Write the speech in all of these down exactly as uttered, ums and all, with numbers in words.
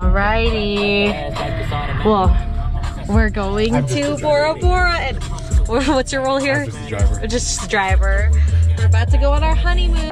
Alrighty. Well, we're going to Bora Bora, and what's your role here? Just the driver. Just the driver. We're about to go on our honeymoon.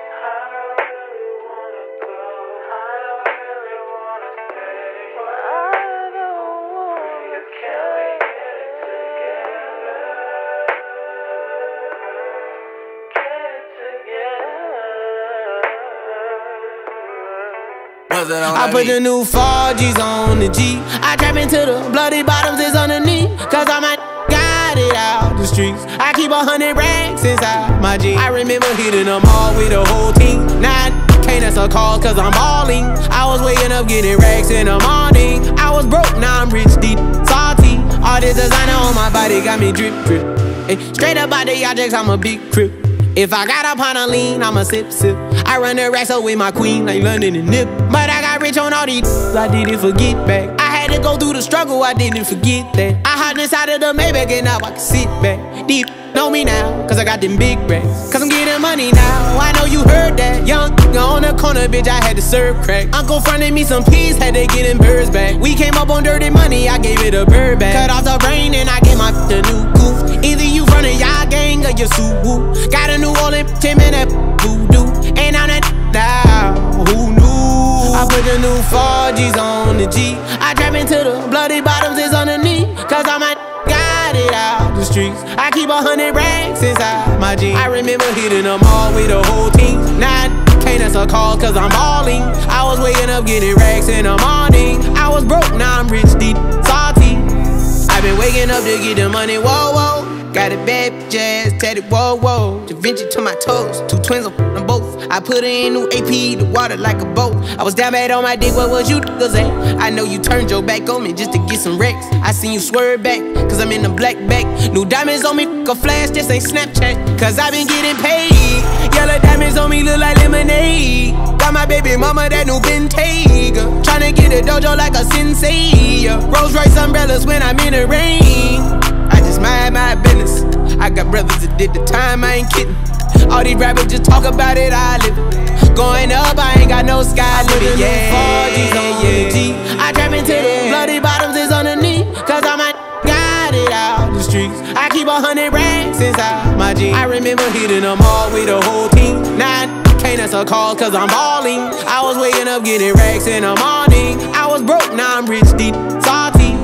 I put the new four G's on the G. I trap into the bloody bottoms is underneath. Cause I might got it out the streets. I keep a hundred racks inside my jeans. I remember hitting them all with the whole team. Now I can't answer calls cause I'm balling. I was waking up getting racks in the morning. I was broke, now I'm rich, deep, salty. All this designer on my body got me drip, drip. Hey, straight up out the objects, I'm a big crip. If I got up on a lean, I'ma sip, sip. I run the racks up with my queen like London and Nip. But I got rich on all these, I didn't forget back. I had to go through the struggle, I didn't forget that. I hopped inside of the Maybach and now I can sit back. Deep know me now, cause I got them big racks. Cause I'm getting money now, I know you heard that. Young on the corner, bitch, I had to serve crack. Uncle fronted me some peas, had to get them birds back. We came up on dirty money, I gave it a bird back. Cut off the brain and I gave my the new goof. Either you running y'all gang or you Subaru. Got a New Orleans Tim and that voodoo. And I'm that now, who knew? I put the new four G's on the G. I trap into the bloody bottoms is underneath. Cause I might got it out the streets. I keep a hundred racks inside my jeans. I remember hitting them all with the whole team. Now I can't answer calls cause I'm balling. I was waking up getting racks in the morning. I was broke, now I'm rich, deep, salty. I've been waking up to get the money, whoa, whoa. Got a bad jazz, tatted, whoa, whoa. Da Vinci to my toes, two twins on them both. I put her in new A P, the water like a boat. I was down bad on my dick, what was you niggas at? I know you turned your back on me just to get some wrecks. I seen you swerve back, cause I'm in the black back. New diamonds on me, a flash, this ain't Snapchat. Cause I been getting paid. Yellow diamonds on me look like lemonade. Got my baby mama that new Bentayga. Tryna get a dojo like a sensei. Rolls Royce umbrellas when I'm in the rain. I just mind my business. I got brothers that did the time, I ain't kidding. All these rappers just talk about it, I live it. Going up, I ain't got no sky limit. Yeah, four G's on the G. I trap into the bloody bottoms is underneath. Cause I might got it out the streets. I keep a hundred racks inside my jeans. I remember hitting them all with the whole team. Now I can't answer calls cause I'm balling. I was waking up getting racks in the morning. I was broke, now I'm rich, deep, salty.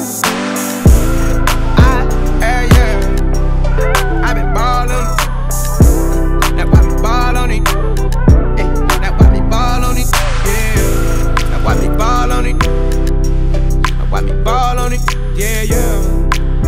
I been ballin', that why me ball on it. Yeah, that why me ball on it. Yeah, that why me ball on it. That why me ball on it. Yeah, yeah.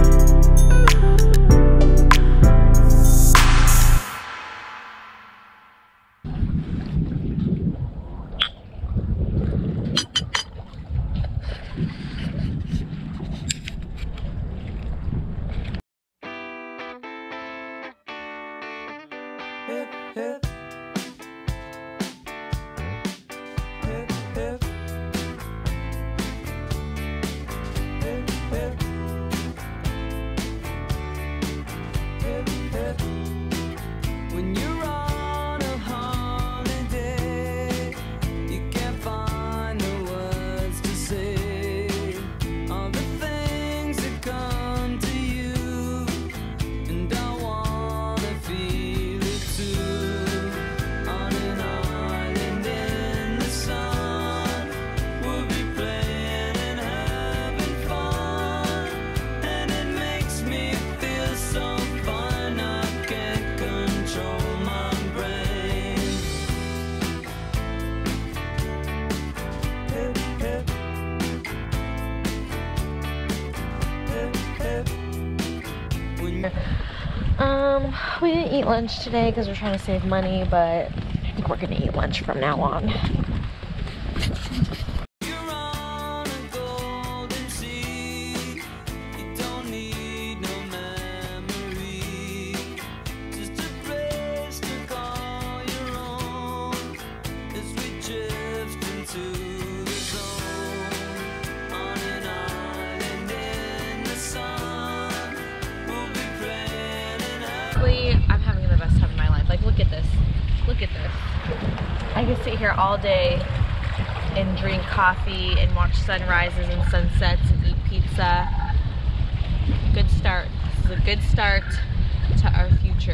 Um, we didn't eat lunch today because we're trying to save money, but I think we're gonna eat lunch from now on. I'm having the best time of my life. Like, look at this. Look at this. I can sit here all day and drink coffee and watch sunrises and sunsets and eat pizza. Good start. This is a good start to our future.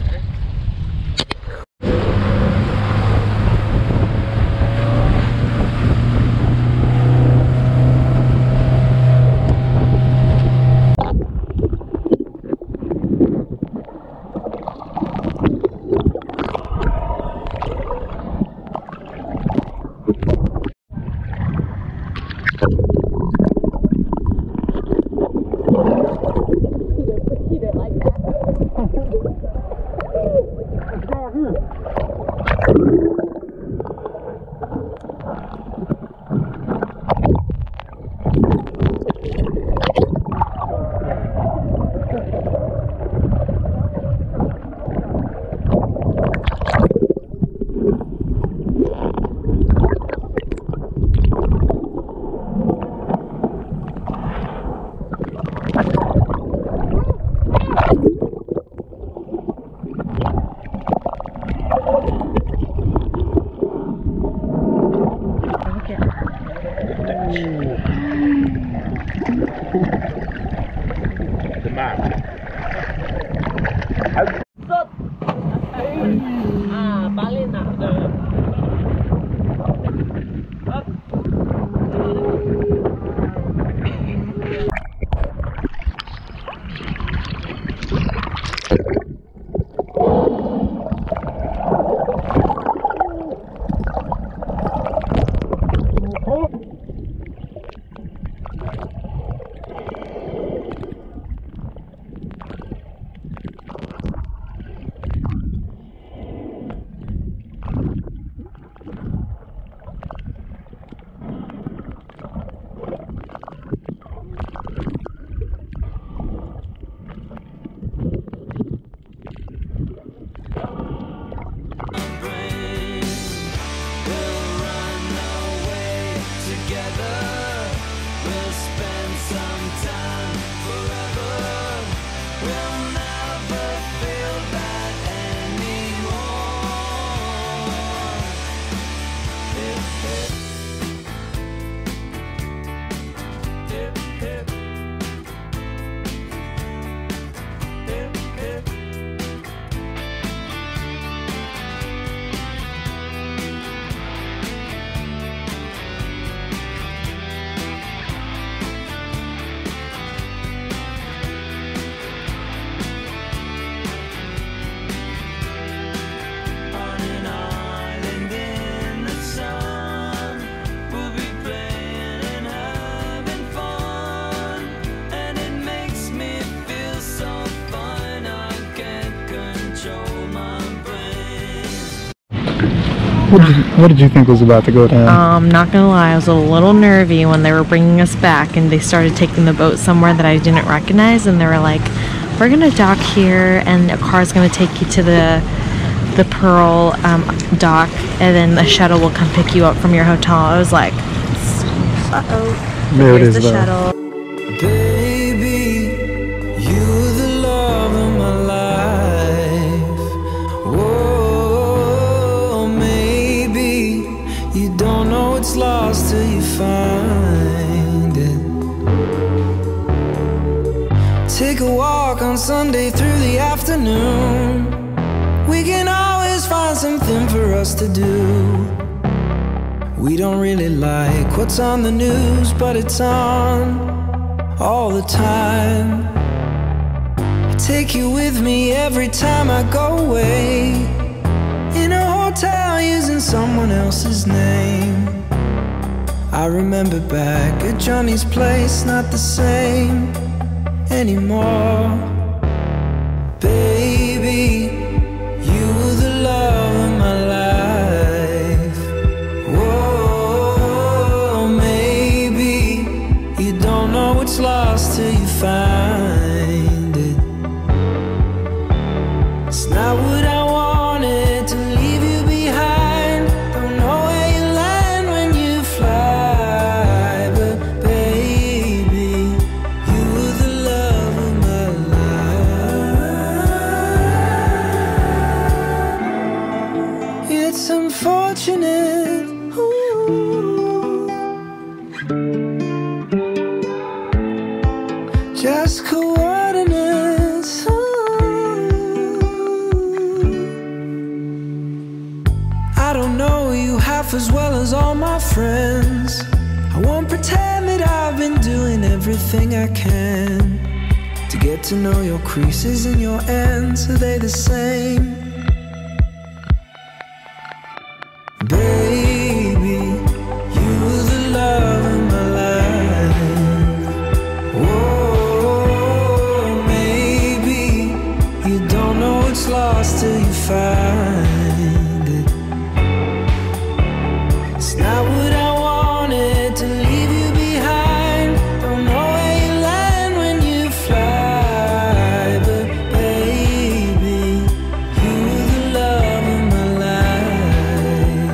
What did, you, what did you think was about to go down? Um, not gonna lie, I was a little nervy when they were bringing us back and they started taking the boat somewhere that I didn't recognize, and they were like, we're gonna dock here and a car's gonna take you to the the Pearl um, dock, and then the shuttle will come pick you up from your hotel. I was like, uh-oh. There it is the though. shuttle. Baby, you're the love of my life. Whoa, maybe you don't know it's lost till you find it. Take a walk on Sunday through the afternoon. We can always find something for us to do. We don't really like what's on the news, but it's on all the time. I take you with me every time I go away, in a hotel using someone else's name. I remember back at Johnny's place, not the same anymore. Baby, you were the love of my life. Whoa, maybe you don't know it's lost till you find it. It's not what I wanted to leave you behind. Don't know where you land when you fly, but baby, you were the love of my life. It's unfortunate, ooh, Just coordinates. I don't know you half as well as all my friends. I won't pretend that I've been doing everything I can to get to know your creases and your ends. Are they the same? Baby, you're the love of my life. Whoa, maybe you don't know it's lost till you find it. It's not what I wanted to leave you behind. Don't know where you land when you fly, but baby, you're the love of my life.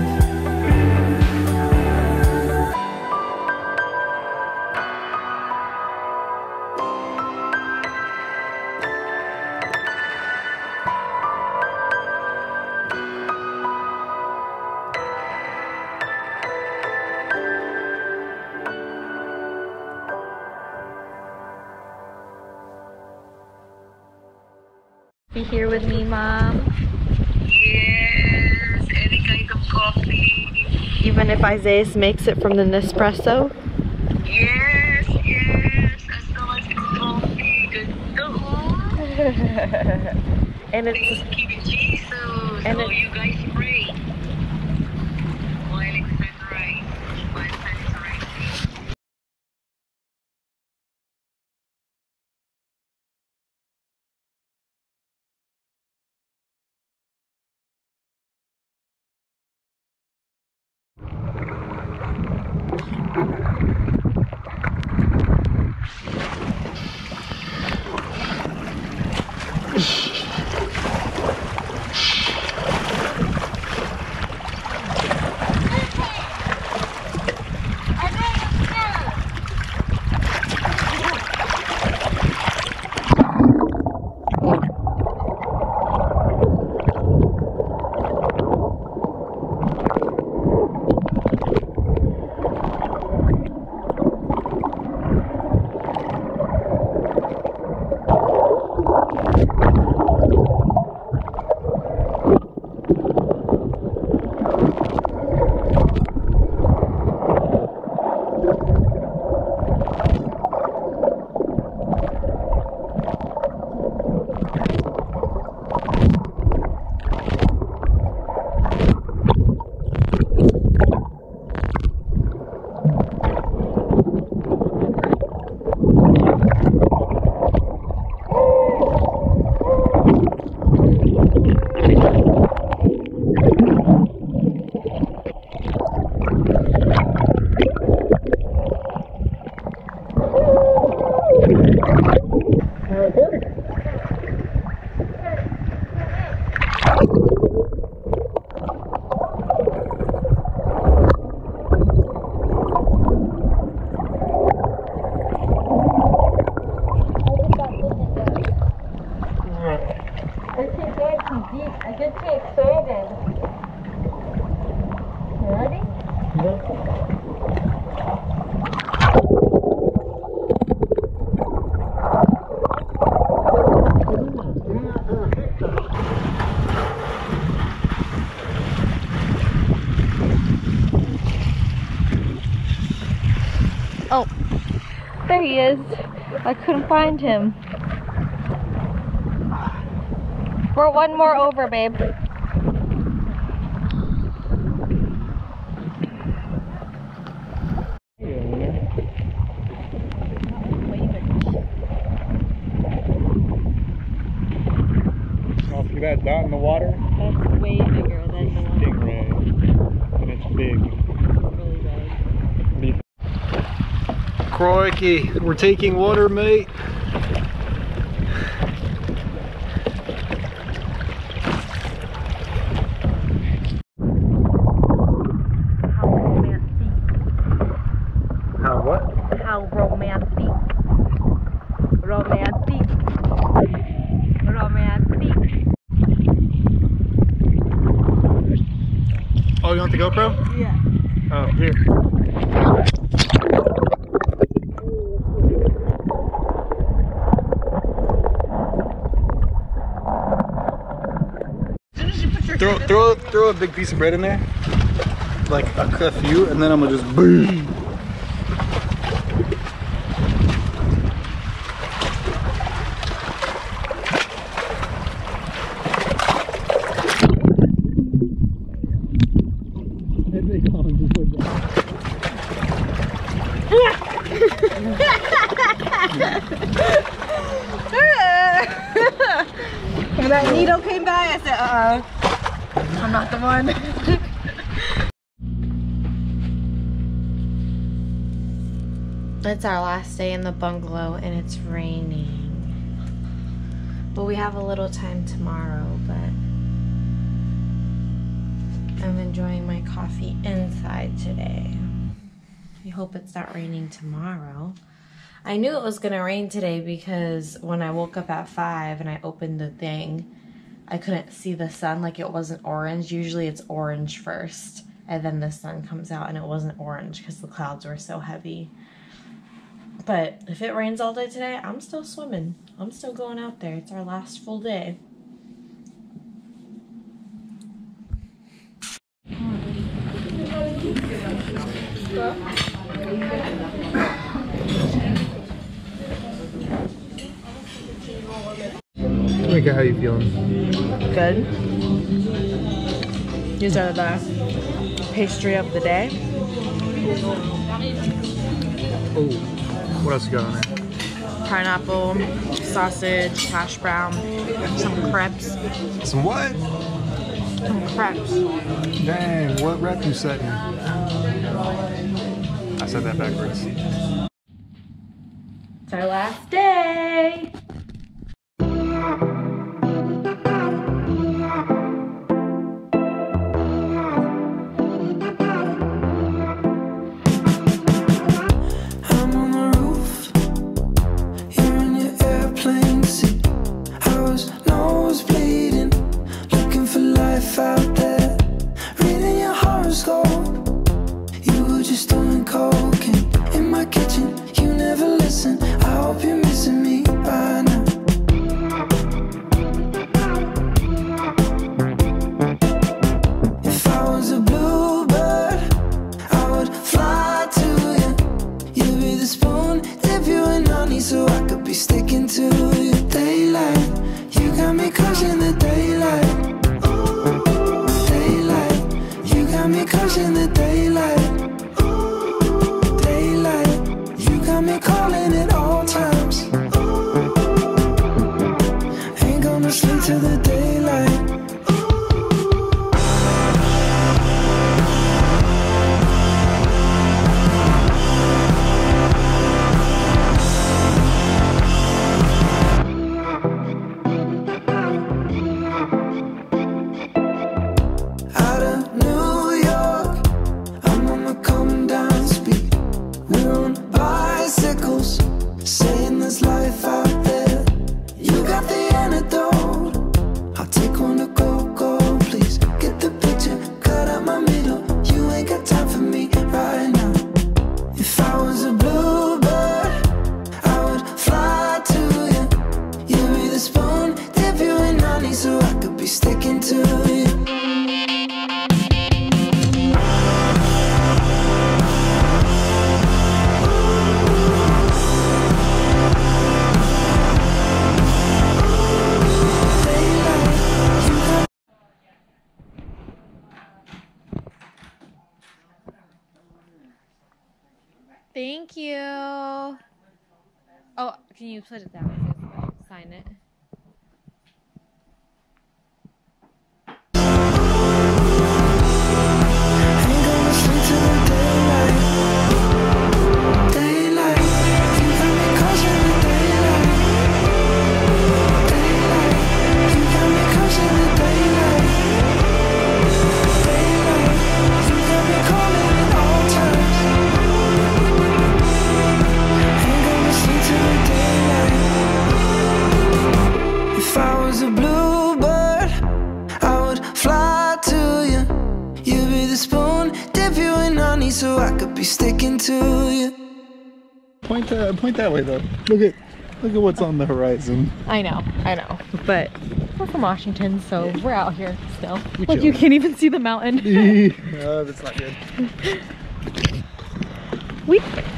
Be here with me, Mom. Yes, any kind of coffee. Even if Isaiah makes it from the Nespresso. Yes, yes, as long as it's coffee, good to And it's Thank you, Jesus. And Oh, it- you guys pray. While it's sunrise, while sun is rising. I get too excited. You ready? Oh, there he is. I couldn't find him. We're one more over, babe. Oh, see that dot in the water? That's way bigger than the one. Stingray. And it's big. Really big. Crikey, we're taking water, mate. How what? How romantic. Romantic. Romantic. Oh, you want the GoPro? Yeah. Oh, here. throw, throw, throw a big piece of bread in there, like a, a few, and then I'm gonna just boom. When that needle came by, I said, uh-uh, I'm not the one. It's our last day in the bungalow and it's raining. But we have a little time tomorrow, but I'm enjoying my coffee inside today. I hope it's not raining tomorrow. I knew it was gonna rain today because when I woke up at five and I opened the thing, I couldn't see the sun, like it wasn't orange. Usually it's orange first and then the sun comes out, and it wasn't orange because the clouds were so heavy. But if it rains all day today, I'm still swimming. I'm still going out there. It's our last full day. Mika, how you feeling? Good. These are the pastry of the day. Oh, what else you got on there? Pineapple, sausage, hash brown, some crepes. Some what? Some crepes. Dang, what rep you setting? I said that backwards. It's our last day. Thank you. Oh, can you put it down? Sign it. So I could be sticking to you. Point that, point that way though. Look at, look at what's on the horizon. I know, I know, but We're from Washington, so Yeah. we're out here still. We Look, chill. you can't even see the mountain. Oh, that's not good. We.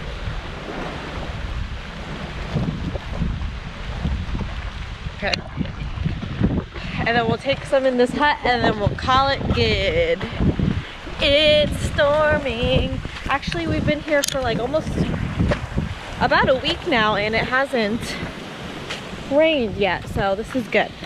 Okay. And then we'll take some in this hut and then we'll call it good. It's storming. Actually, we've been here for like almost about a week now and it hasn't rained yet, so this is good.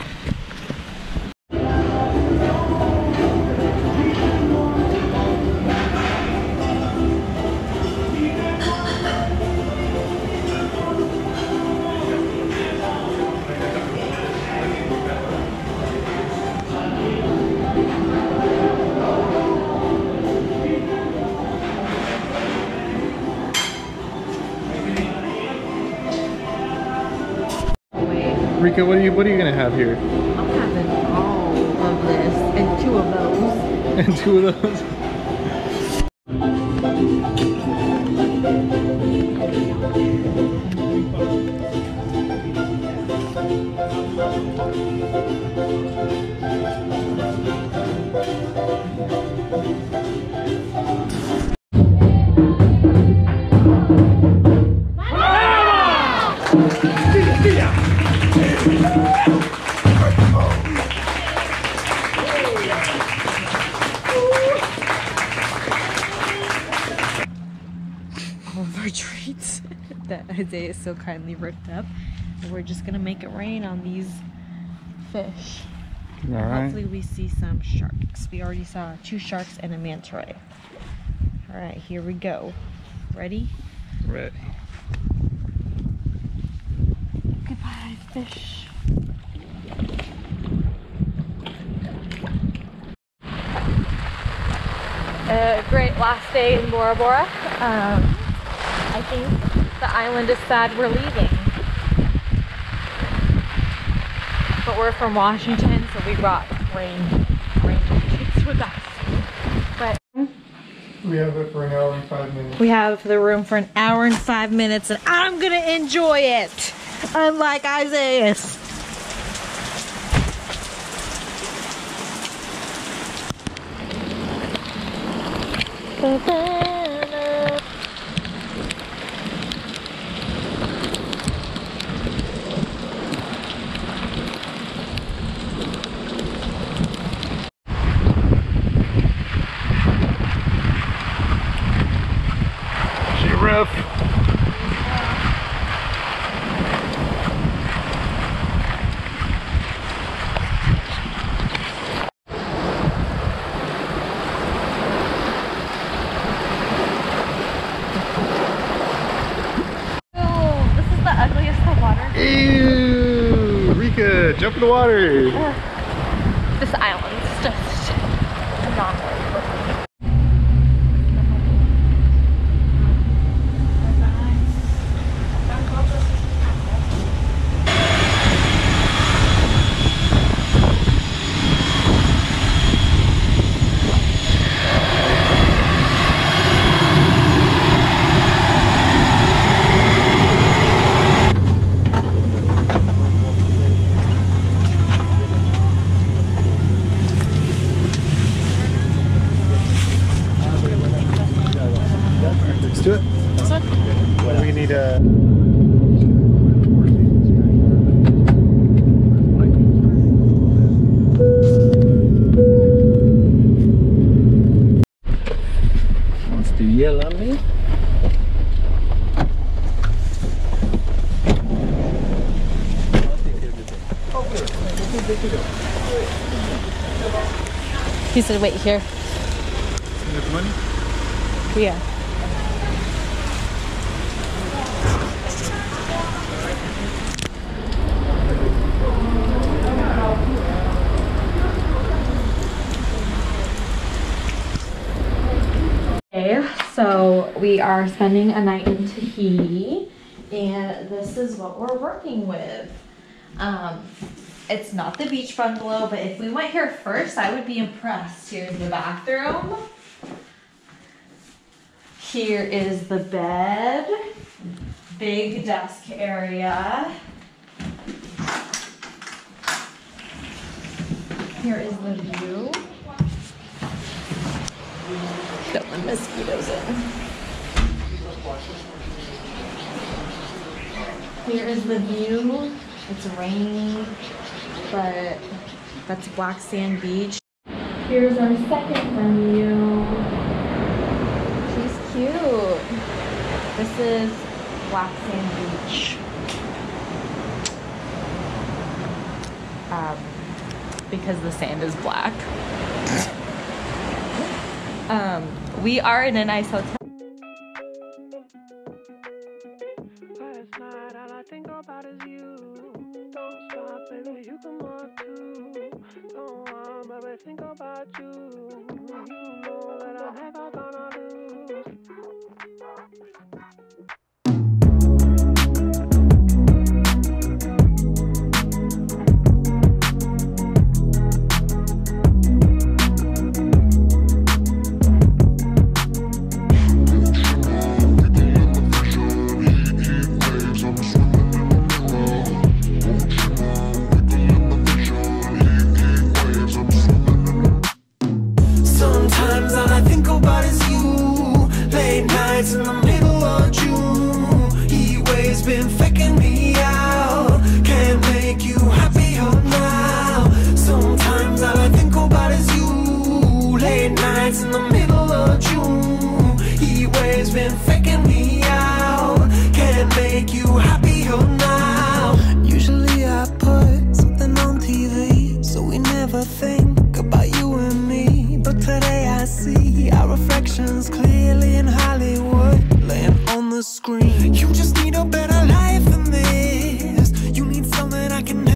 Rika, what are you what are you gonna have here? I'm having all of this and two of those. And two of those. All of our treats that Isaiah so kindly ripped up. And we're just gonna make it rain on these fish. All right. Hopefully we see some sharks. We already saw two sharks and a manta ray. All right, here we go. Ready? Ready. Goodbye, fish. A great last day in Bora Bora. Um, I think the island is sad we're leaving. But we're from Washington, so we brought rain, rain jackets with us. But We have it for an hour and five minutes. we have the room for an hour and five minutes, and I'm gonna enjoy it, unlike Isaiah's. Giraffe. Oh, this is the ugliest of water. Ew! Rika, jump in the water. This island's just not worth it. Let's do it. This one? We need a. Wants to yell at me? He said, wait here. You got the money? Yeah. Okay, so we are spending a night in Tahiti, and this is what we're working with. Um, it's not the beach bungalow, but if we went here first, I would be impressed. Here's the bathroom. Here is the bed, big desk area. Here is the view. Don't let mosquitoes in. Here is the view. It's raining, but that's Black Sand Beach. Here's our second venue. She's cute. This is Black Sand Beach. Um, because the sand is black. um, we are in a nice hotel. Last night, all I think about is you. Don't stop, baby, you come up too. Don't want, baby, think about you. You know that I'm never gonna lose. In the middle of June, he waves been faking me out. Can't make you happier now. Sometimes all I think about is you. Late nights in the middle of June, he waves been faking me out. Can't make you happier now. Usually I put something on T V, so we never think about you and me. But today I see our reflections clearly in Hollywood, laying on the screen. You just need a better